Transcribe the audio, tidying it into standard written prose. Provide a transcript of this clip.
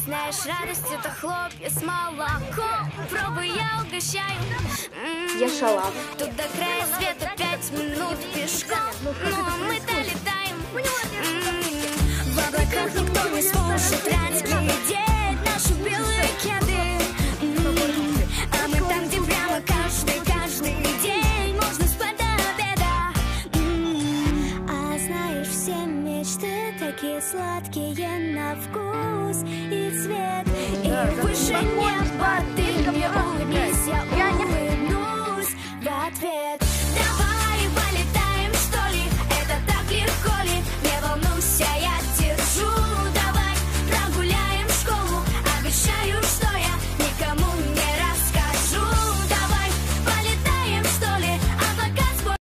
знаешь, радость это хлопья с молоком. Пробуй, я угощаю. Я шалав. Тут до края света 5 минут пешком. Ну а мы-то летаем. В облаках никто не сможет разглядеть наши белые кеды. А мы там, где прямо каждый день можно спать до обеда. А знаешь, все мечты такие сладкие на вкус и цвет. И выше неба ты мне улыбнись, я улыбнусь в ответ.